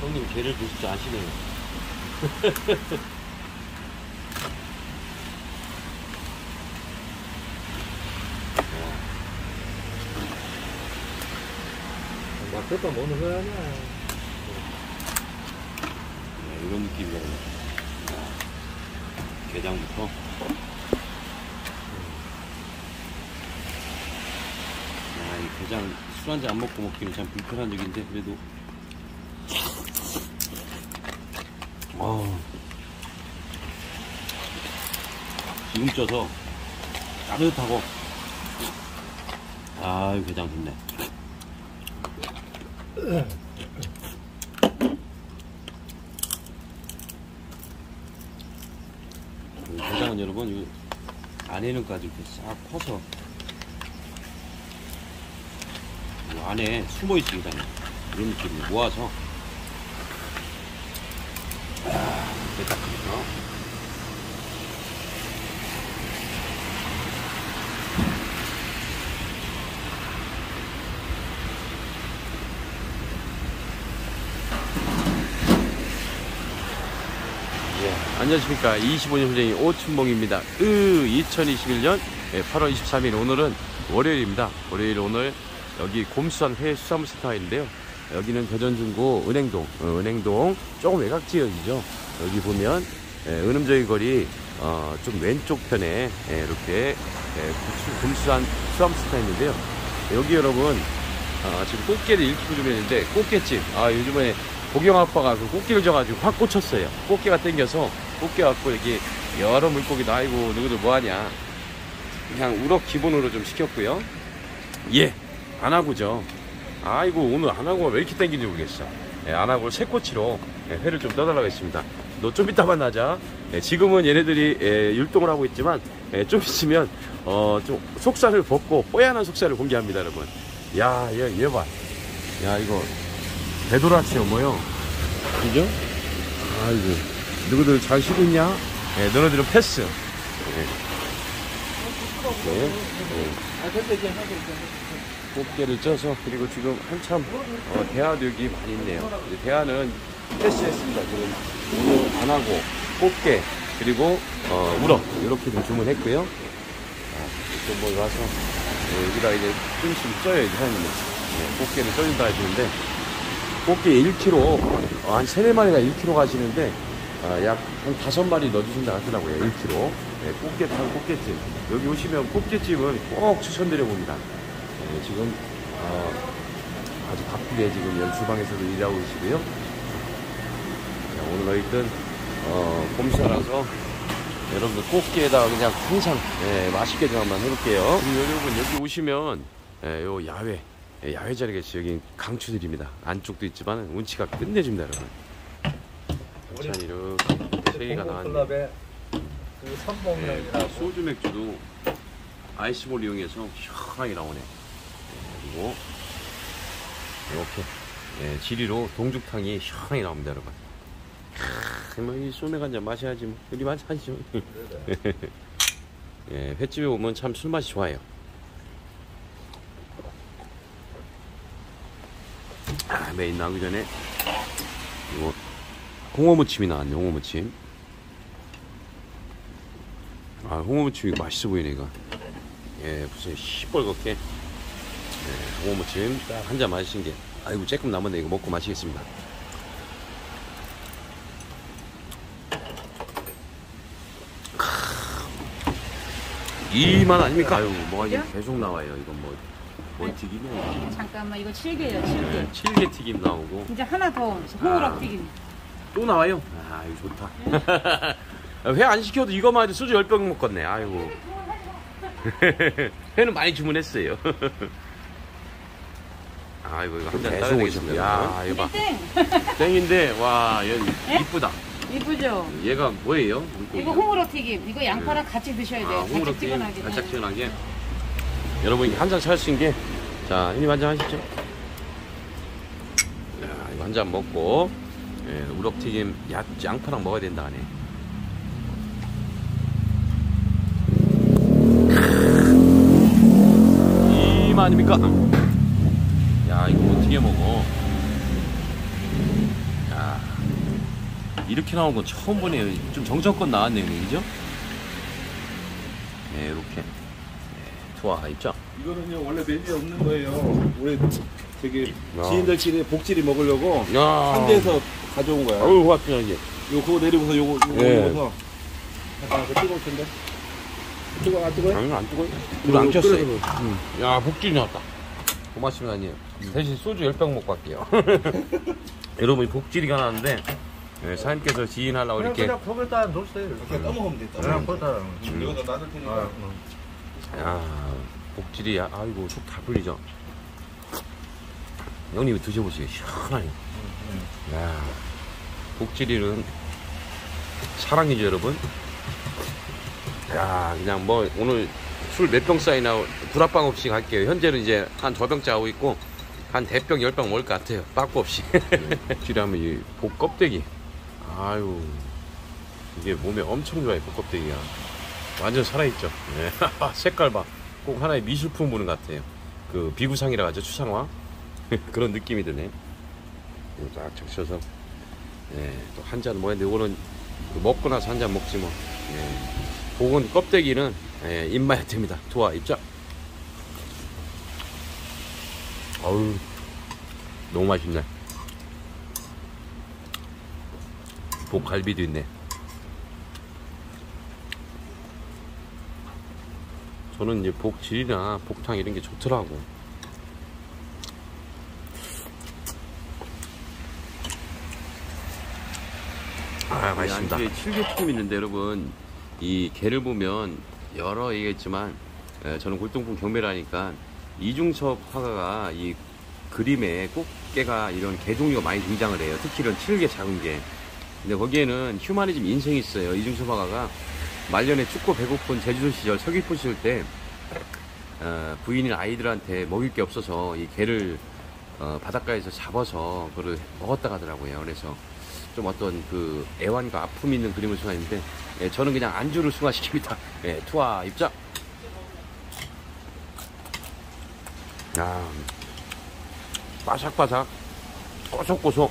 형님 게를 드실 줄 아시네요. 맛있다 먹는 거야. 이런 느낌이거든요. 게장부터. 이 게장 술 한잔 안 먹고 먹기는 참 불편한 적인데 그래도 지금 쪄서 따뜻하고 이 게장 좋네. 게장은 여러분 이 안에는까지 이렇게 싹 퍼서 이 안에 숨어 있습니다. 이런 느낌으로 모아서 이렇게 딱 그렇죠. 안녕하십니까. 25년 훈련이 오춘봉입니다. 2021년 8월 23일 오늘은 월요일입니다. 월요일 오늘 여기 곰수산 해수산물센터인데요. 여기는 대전중구 은행동 조금 외곽 지역이죠. 여기 보면 은음저희 거리 좀 왼쪽 편에 이렇게 곰수산 수산물센터 있는데요. 여기 여러분 지금 꽃게를 1kg 주문했는데 꽃게찜 요즘에 보경 아빠가 그 꽃게를 져가지고 확 꽂혔어요. 꽃게가 땡겨서 꽃게 갖고 여기 여러 물고기도 아이고 누구들 뭐하냐 그냥 우럭 기본으로 좀 시켰고요. 안하고죠. 아이고 오늘 안하고가 왜 이렇게 땡기는지 모르겠어. 안하고 새꼬치로 회를 좀 떠달라고 했습니다. 너 좀 이따 만나자. 지금은 얘네들이 율동을 하고 있지만 좀 있으면 좀 속살을 벗고 뽀얀한 속살을 공개합니다. 여러분 얘 봐. 이거 배도라치요 뭐요? 그죠? 아이고 누구들 잘 쉬고 있냐? 너네들은 패스. 꽃게를 쪄서 그리고 지금 한참 대하도 여기 많이 있네요. 대하는 패스했습니다. 지금 오늘 안하고 꽃게 그리고 우럭 이렇게 좀 주문했고요. 또 뭐 와서 여기다 이제 좀 있으면 쪄요. 사장님은 꽃게를 쪄준다 하시는데 꽃게 1kg 한 3-4마리가 1kg 가시는데 약 한 5마리 넣어주신다 하더라고요. 1kg 꽃게탕 꽃게찜. 여기 오시면 꽃게찜은 꼭 추천드려 봅니다. 지금 아주 바쁘게 지금 연수방에서도 일하고 계시고요. 오늘 하여튼 봄사라서 여러분들 꽃게에다가 그냥 항상 맛있게 좀 한번 해볼게요. 그리고 여러분 여기 오시면 요 야외 자리가 있어요. 여기 강추드립니다. 안쪽도 있지만 운치가 끝내줍니다. 여러분 짠 이렇게 3개가 나왔네. 소주 맥주도 아이스볼 이용해서 시원하게 나오네. 그리고 이렇게 지리로 동죽탕이 시원하게 나옵니다. 여러분 이 소맥 한잔 마셔야지 뭐. 우리 마셔야죠. 횟집에 오면 참 술맛이 좋아요. 메인 나오기 전에 이거 홍어무침이 나왔네. 홍어무침. 홍어무침이 맛있어 보이네 이거. 무슨 시뻘겋게 홍어무침 딱 한 잔 마시신 게 아이고 조금 남았네. 이거 먹고 마시겠습니다. 이 맛 아닙니까? 뭐가 이게 계속 나와요. 이건 뭔 튀김이야? 잠깐만 이거 7개예요. 7개. 7개 튀김 나오고 이제 하나 더 홍어락 튀김. 또 나와요? 이거 좋다. 회 안 시켜도 이거만 해도 소주 10병 먹겠네. 아이고. 회는 많이 주문했어요. 아이고 이거 한잔 따야 되겠습니다. 이거 봐. 땡인데 와 얘 이쁘다. 이쁘죠? 얘가 뭐예요? 이거 홍어락 튀김. 이거 양파랑 같이 드셔야 돼요. 홍어락 튀김 달짝지근하게. 여러분 한 잔 사신 게 자 형님 한 잔 하시죠. 이거 한 잔 먹고 우럭튀김 양파랑 먹어야 된다 하네. 이만 아닙니까? 야 이거 어떻게 먹어? 야 이렇게 나온 건 처음 보네요. 좀 정성껏 나왔네요, 그죠? 네, 이렇게. 네, 투하 입장. 이거는요 원래 메뉴에 없는 거예요. 우리 저기 지인들끼리 복지리 먹으려고 야. 한 대에서 가져온 거야. 어우, 고맙습니다, 이제. 요거 내리고서 요거 네. 올려서 약간 그 뜨거울 텐데. 뜨거 안 뜨거요? 아니, 안 뜨거워. 불 안 켰어요. 끓여서. 야, 복질이 나왔다. 고맙습니다, 아니. 대신 소주 10병 먹고 갈게요. 여러분, 복질이가 나왔는데, 네, 사장님께서 지인하려고 이렇게. 그냥 거기다 놓으세요. 이렇게 떠먹으면 돼. 그냥 거기다. 여기다 놔둘 테니까. 야, 복질이, 아이고, 속 다 풀리죠? 형님이 드셔보시게 시원하네. 야, 복질이는 사랑이죠, 여러분. 야, 그냥 뭐, 오늘 술 몇 병 쌓이나 불합방 없이 갈게요. 현재는 이제 한 2병째 하고 있고, 한 대병 10병 먹을 것 같아요. 빠꾸 없이. 복질하면 이 복 껍데기. 아유, 이게 몸에 엄청 좋아요, 복 껍데기가. 완전 살아있죠. 네. 색깔 봐. 꼭 하나의 미술품 보는 것 같아요. 그 비구상이라 하죠, 추상화. 그런 느낌이 드네. 딱 적셔서. 네, 또 한 잔 뭐했는데, 이거는 먹고 나서 한 잔 먹지 뭐. 네. 복은 껍데기는 네, 입마야 됩니다. 투하 입장. 어우, 너무 맛있네. 복갈비도 있네. 저는 이제 복질이나 복탕 이런 게 좋더라고. 아, 맛있습니다. 안주에 7개튀김 있는데 여러분, 이 게를 보면 여러 얘기했지만 저는 골동품 경매라니까 이중섭 화가가 이 그림에 꽃게가 이런 게 종류가 많이 등장을 해요. 특히 이런 7개 작은 게. 근데 거기에는 휴머니즘 인생이 있어요. 이중섭 화가가 말년에 춥고 배고픈 제주도 시절 서귀포 시절 때 부인인 아이들한테 먹일 게 없어서 이 게를 바닷가에서 잡아서 그걸 먹었다 가더라고요. 그래서 좀 어떤 그 애환과 아픔이 있는 그림을 수행했는데, 예, 저는 그냥 안주를 승화시킵니다. 예, 투하 입장. 야, 바삭바삭, 꼬속꼬속.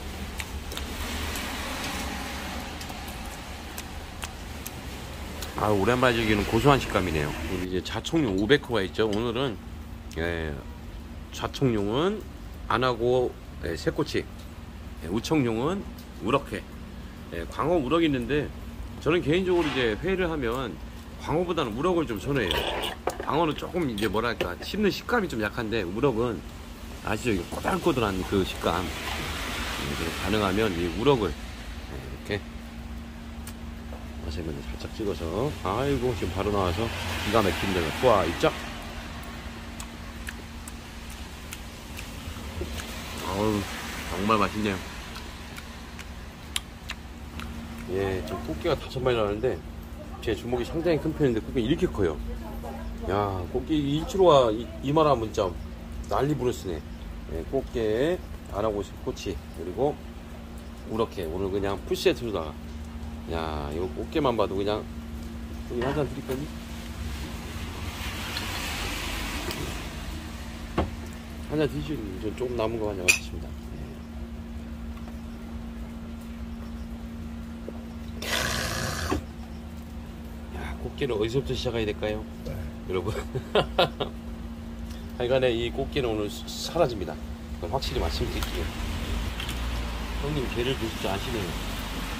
아, 오랜만에 즐기는 고소한 식감이네요. 우리 이제 자청용 500호가 있죠. 오늘은 자청용은 안 하고 새꼬치, 우청용은 우럭회, 광어 우럭이 있는데 저는 개인적으로 이제 회를 하면 광어보다는 우럭을 좀 선호해요. 광어는 조금 이제 뭐랄까 씹는 식감이 좀 약한데 우럭은 아시죠? 이거 꼬들꼬들한 그 식감. 가능하면 이 우럭을 이렇게 마세면에 살짝 찍어서, 아이고 지금 바로 나와서 기가 막힌데. 투하 입장. 아우, 정말 맛있네요. 예, 지금 꽃게가 5마리 나왔는데 제 주먹이 상당히 큰 편인데 꽃게 이렇게 커요. 야, 꽃게 1kg가 2만원 문자 난리 부르시네. 예, 꽃게 안하고 꼬치 그리고 우럭회 오늘 그냥 풀세트로다가. 야, 이거 꽃게만 봐도 그냥. 여기 한 잔 드릴 거니? 한 잔 드시죠. 저 조금 남은 거 한잔 드십니다. 야, 꽃게는 어디서부터 시작해야 될까요? 네. 여러분. 하여간에 이 꽃게는 오늘 사라집니다. 그걸 확실히 말씀드릴게요. 형님 게를 드실 줄 아시네요.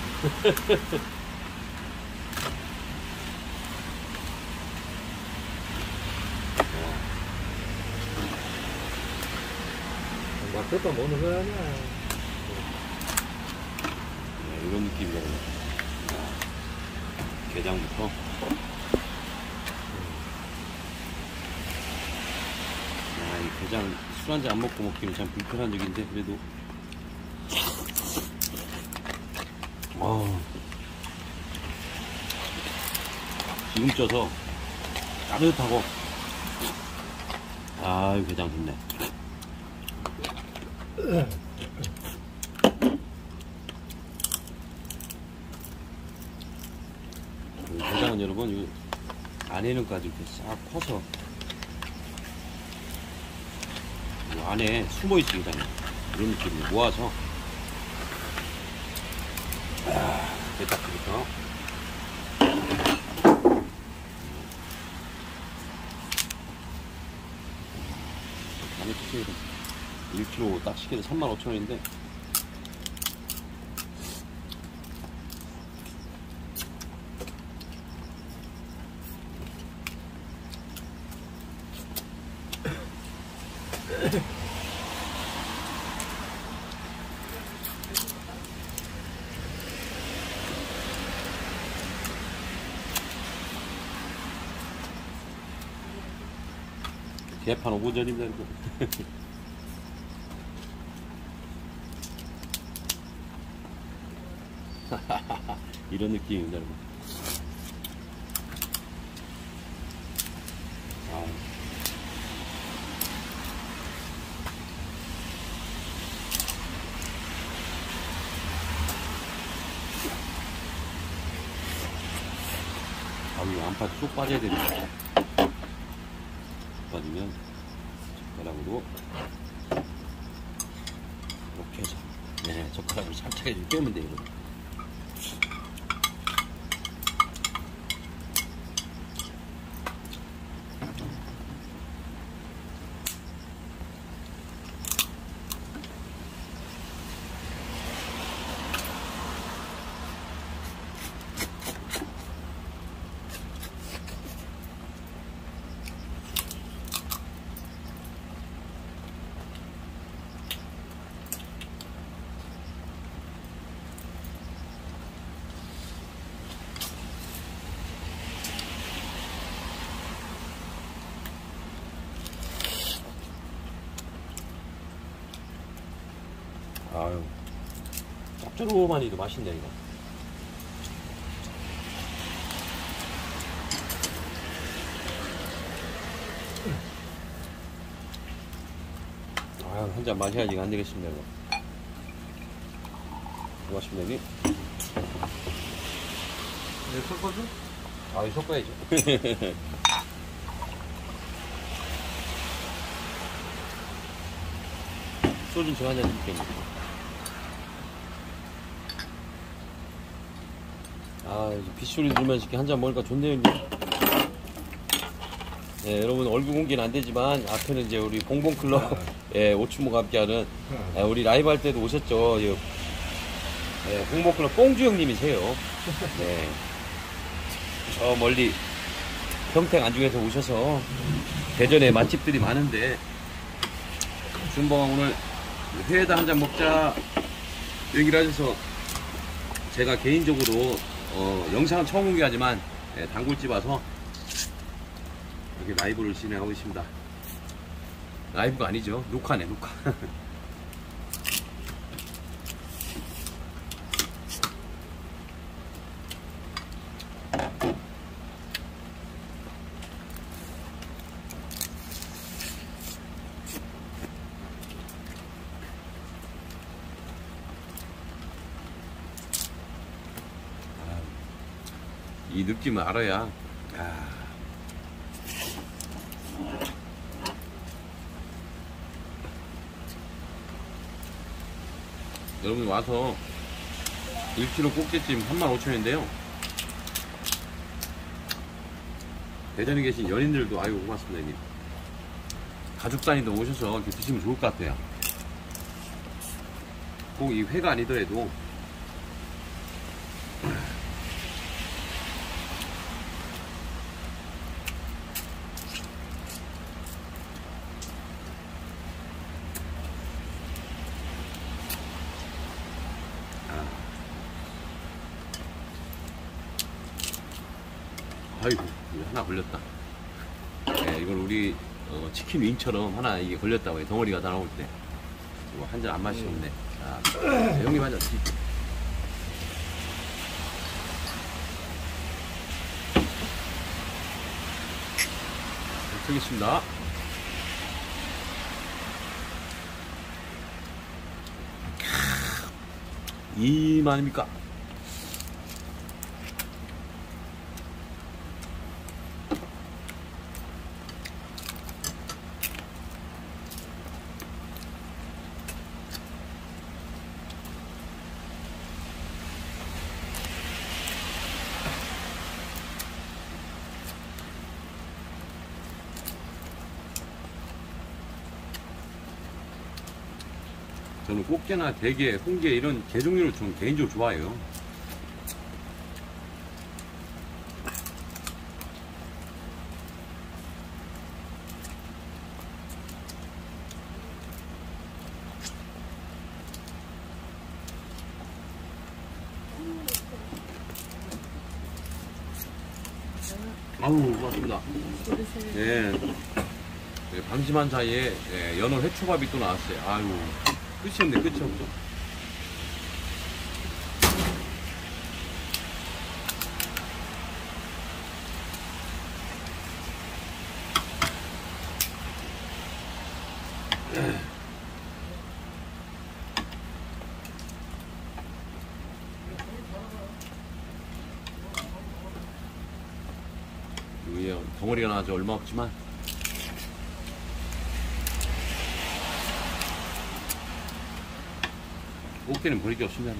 맛있다 먹는 거 아니야. 이런 느낌이잖아요. 게장부터. 이 게장 술 한잔 안 먹고 먹기는 참 불편한 적인데 그래도. 기름 쪄서 따뜻하고. 아유, 게장 좋네. 게장은 여러분 이 안에는까지 이렇게 싹 퍼서 이 안에 숨어있어. 게장이 이런 느낌으로 모아서. 게딱지부터. 많이 드세요. 1kg 딱 시켜도 35,000원인데. 개판 오전입니다, 이거. 이런 느낌입니다, 여러분. 아. 이 안파도 쏙 빠져야 됩니다. 빠지면 젓가락으로 이렇게 해서 네, 젓가락으로 살짝 해서 빼면 돼요. 여러분. 아유, 짭조름하니도 맛있네, 이거. 아유, 한 잔 마셔야지 안 되겠습니다, 이거. 고맙습니다, 형님. 네, 섞어줘? 아, 이거 섞어야죠. 소주 저 한 잔 드릴게요. 아, 빗소리 들으면서 이렇게 한 잔 먹으니까 좋네요, 형님. 네, 여러분, 얼굴 공개는 안 되지만, 앞에는 이제 우리 봉봉클럽, 예, 오추모가 함께하는, 우리 라이브 할 때도 오셨죠. 예, 봉봉클럽 뽕주 형님이세요. 네. 저 멀리 평택 안중에서 오셔서, 대전에 맛집들이 많은데, 준봉아 오늘 회에다 한 잔 먹자 얘기를 하셔서 제가 개인적으로 영상은 처음 공개하지만 단골집 와서 이렇게 라이브를 진행하고 있습니다. 라이브가 아니죠, 녹화네, 녹화. 이 느낌을 알아야. 여러분 와서 1kg 꼭지찜 35,000원인데요. 대전에 계신 연인들도 아이고 고맙습니다, 형님. 가족 단위도 오셔서 이렇게 드시면 좋을 것 같아요. 꼭 이 회가 아니더라도 아이고, 이거 하나 걸렸다. 네, 이걸 우리 치킨 윙처럼 하나 이게 걸렸다고 해. 덩어리가 다 나올 때. 이거 한 잔 안 마시겠네. 자, 형님 한 잔 드십시오. 드리겠습니다. 이만입니까? 저는 꽃게나 대게, 홍게 이런 게 종류를 좀 개인적으로 좋아해요. 아우, 고맙습니다. 예. 예, 방심한 사이에 예, 연어 회초밥이 또 나왔어요. 아유, 끝이 없네, 끝이 없어. 위에 덩어리가 나와서 얼마 없지만 꽃게는 버릴 게 없습니다.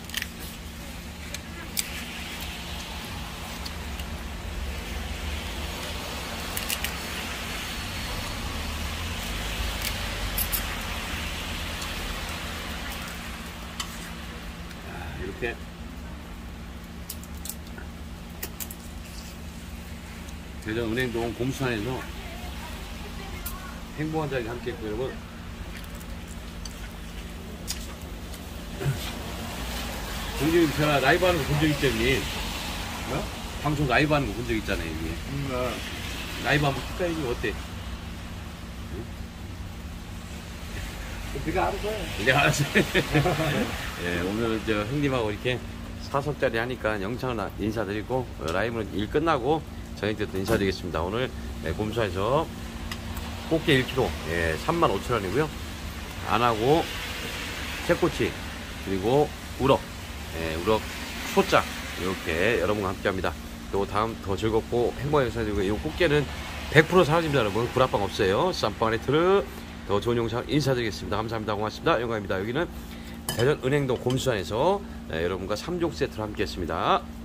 이렇게 대전 은행동 곰수산에서 행복한 자리 함께 했고, 여러분 공주님 제가 라이브 하는 거 본 적 있죠, 형님? 어? 방송 라이브 하는 거 본 적 있잖아요, 이게. 라이브 한번 할까요? 이거 어때? 네가 알아서 해. 이제 알았어요. 예, 오늘은 저 형님하고 이렇게 4석짜리 하니까 영상을 인사드리고, 라이브는 일 끝나고 저녁 때 또 인사드리겠습니다. 오늘 곰수산에서 꽃게 1kg 35,000원이고요. 안하고 새꼬치 그리고 우럭, 우럭 소짜 이렇게 여러분과 함께 합니다. 또 다음 더 즐겁고 행복한 영상 드리고, 이 꽃게는 100% 사라집니다. 여러분 구라빵 없어요. 쌈빵 레트르 더 좋은 영상 인사드리겠습니다. 감사합니다. 고맙습니다. 영광입니다. 여기는 대전 은행동 곰수산에서 여러분과 3종 세트를 함께 했습니다.